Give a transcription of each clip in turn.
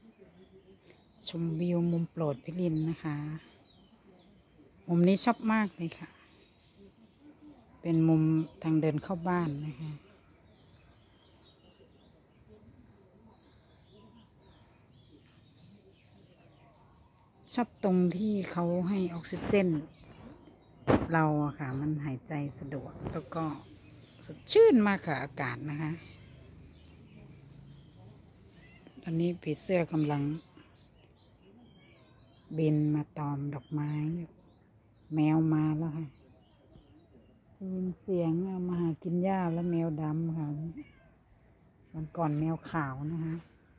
ชมวิวมุมโปรดพี่ลินนะคะมุมนี้ชอบมากเลยค่ะเป็นมุมทางเดินเข้าบ้านนะคะชอบตรงที่เขาให้ออกซิเจนเราอะค่ะมันหายใจสะดวกแล้วก็สดชื่นมากค่ะอากาศนะคะตอนนี้ผีเสื้อกำลังบินมาตอมดอกไม้แมวมาแล้วค่ะได้ยินเสียงมาหากินหญ้าแล้วแมวดำค่ะวันก่อนแมวขาวนะคะ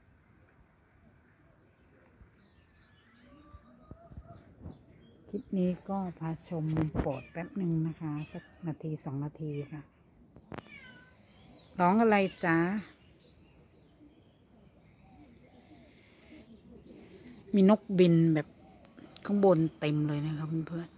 คลิปนี้ก็พาชมมุมโปรดแป๊บหนึ่งนะคะสักนาที2 นาทีค่ะร้องอะไรจ๊ะมีนกบินแบบข้างบนเต็มเลยนะครับเพื่อน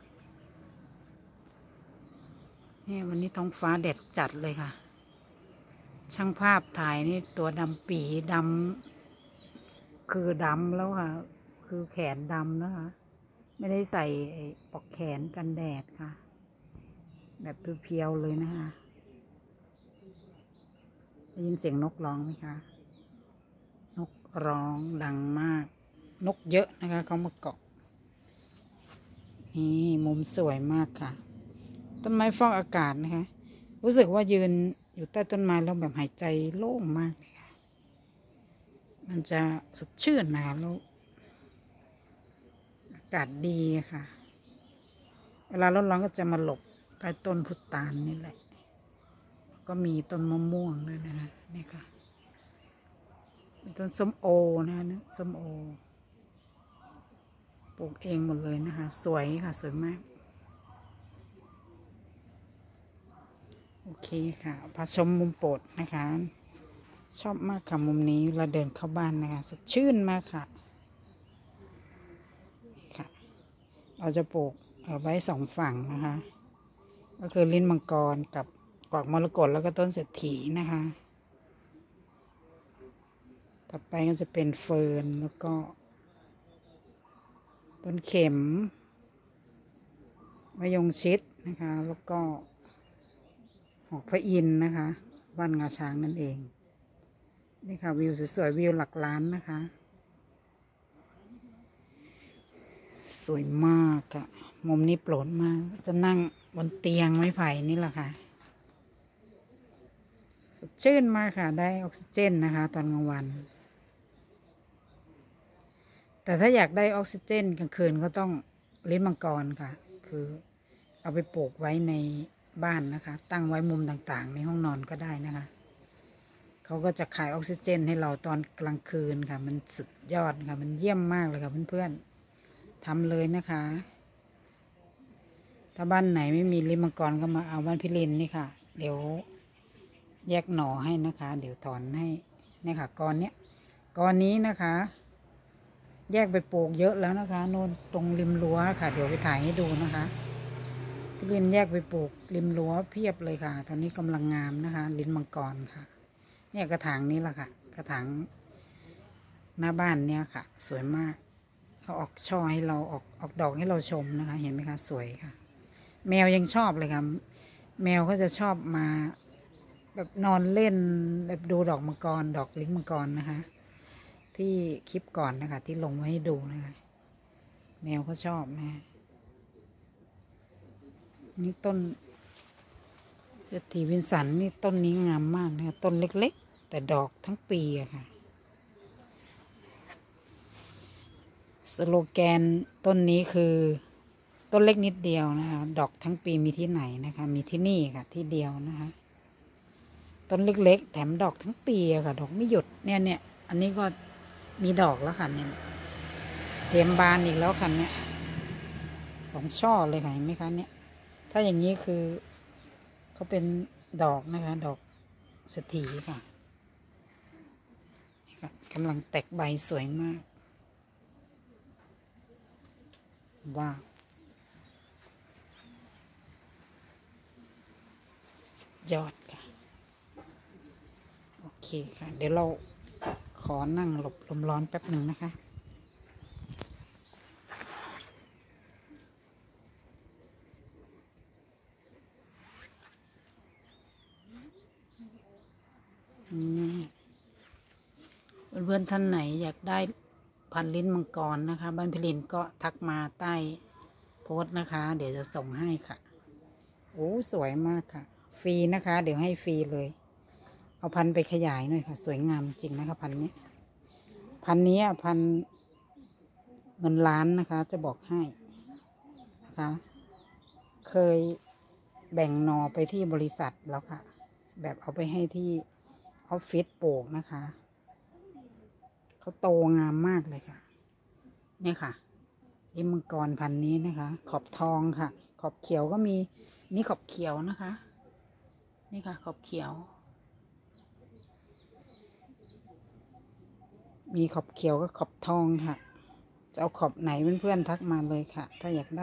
ๆนี่วันนี้ท้องฟ้าแดดจัดเลยค่ะช่างภาพถ่ายนี่ตัวดำปีดำคือดำแล้วค่ะคือแขนดำนะคะไม่ได้ใส่ปลอกแขนกันแดดค่ะแบบเพียวๆเลยนะคะได้ยินเสียงนกร้องไหมคะนกร้องดังมากนกเยอะนะคะเขามาเกาะนี่มุมสวยมากค่ะต้นไม้ฟอกอากาศนะคะรู้สึกว่ายืนอยู่ใต้ต้นไม้แล้วแบบหายใจโล่งมากเลยค่ะมันจะสดชื่นนะคะแล้วอากาศดีค่ะเวลาร้อนๆก็จะมาหลบใต้ต้นพุตานนี่แหละก็มีต้นมะม่วงด้วยนะคะนี่ค่ะมีต้นส้มโอนะคะนะส้มโอปลูกเองหมดเลยนะคะสวยค่ะสวยมากโอเคค่ะพาชมมุมโปรดนะคะชอบมากค่ะมุมนี้เราเดินเข้าบ้านนะคะสดชื่นมากค่ะค่ะเราจะปลูกไว้2 ฝั่งนะคะก็คือลิ้นมังกรกับกวักมรกตแล้วก็ต้นเศรษฐีนะคะต่อไปก็จะเป็นเฟิร์นแล้วก็ต้นเข็มมะยงชิดนะคะแล้วก็หอกพระอินทร์นะคะบ้านงาช้างนั่นเองนี่ค่ะวิวสวยๆวิวหลักล้านนะคะสวยมากอะมุมนี้โปรดมากจะนั่งบนเตียงไม้ไผ่นี่แหละค่ะสดชื่นมากค่ะได้ออกซิเจนนะคะตอนกลางวันแต่ถ้าอยากได้ออกซิเจนกลางคืนก็ต้องลิ้นมังกรค่ะคือเอาไปปลูกไว้ในบ้านนะคะตั้งไว้มุมต่างๆในห้องนอนก็ได้นะคะเขาก็จะขายออกซิเจนให้เราตอนกลางคืนค่ะมันสุดยอดค่ะมันเยี่ยมมากเลยค่ะเพื่อนๆทำเลยนะคะถ้าบ้านไหนไม่มีลิ้นมังกรก็มาเอาบ้านพี่ลินนี่ค่ะเดี๋ยวแยกหน่อให้นะคะเดี๋ยวถอนให้นี่ค่ะกอนนี้นะคะแยกไปปลูกเยอะแล้วนะคะโน่นตรงริมรั้วค่ะเดี๋ยวไปถ่ายให้ดูนะคะพี่ลินแยกไปปลูกริมรั้วเพียบเลยค่ะตอนนี้กำลังงามนะคะลิ้นมังกรค่ะเนี่ยกระถางนี้แหละค่ะกระถางหน้าบ้านเนี่ยค่ะสวยมากเขาออกช่อให้เราออกดอกให้เราชมนะคะเห็นไหมคะสวยค่ะแมวยังชอบเลยค่ะแมวก็จะชอบมาแบบนอนเล่นแบบดูดอกมังกรดอกลิ้นมังกรนะคะที่คลิปก่อนนะคะที่ลงไว้ให้ดูนะคะแมวก็ชอบนะนี่ต้นเศรษฐีวินสันนี่ต้นนี้งามมากนะคะต้นเล็กๆแต่ดอกทั้งปีอะค่ะสโลแกนต้นนี้คือต้นเล็กนิดเดียวนะคะดอกทั้งปีมีที่ไหนนะคะมีที่นี่ค่ะที่เดียวนะคะต้นเล็กๆแถมดอกทั้งปีอะค่ะดอกไม่หยุดเนี่ยอันนี้ก็มีดอกแล้วค่ะเนี่ยเตรียมบานอีกแล้วค่ะเนี่ย2 ช่อเลยค่ะเห็นไหมคะเนี่ยถ้าอย่างนี้คือเขาเป็นดอกนะคะดอกเศรษฐีค่ะกำลังแตกใบสวยมากว้าวสุดยอดค่ะโอเคค่ะเดี๋ยวเราขขอนั่งหลบลมร้อนแป๊บหนึ่งนะคะเพื่อนๆท่านไหนอยากได้พันลิ้นมังกรนะคะบ้านพิรินก็ทักมาใต้โพสต์นะคะเดี๋ยวจะส่งให้ค่ะโอ้สวยมากค่ะฟรีนะคะเดี๋ยวให้ฟรีเลยเอาพันไปขยายหน่อยค่ะสวยงามจริงนะคะพันนี้พันเงินล้านนะคะจะบอกให้นะคะเคยแบ่งหนอไปที่บริษัทแล้วค่ะแบบเอาไปให้ที่ออฟฟิศปลูกนะคะเขาโตงามมากเลยค่ะนี่ค่ะลิ้นมังกรพันนี้นะคะขอบทองค่ะขอบเขียวก็มีนี่ขอบเขียวนะคะนี่ค่ะขอบเขียวมีขอบเขียวกับขอบทองค่ะจะเอาขอบไหนเพื่อนๆทักมาเลยค่ะถ้าอยากได้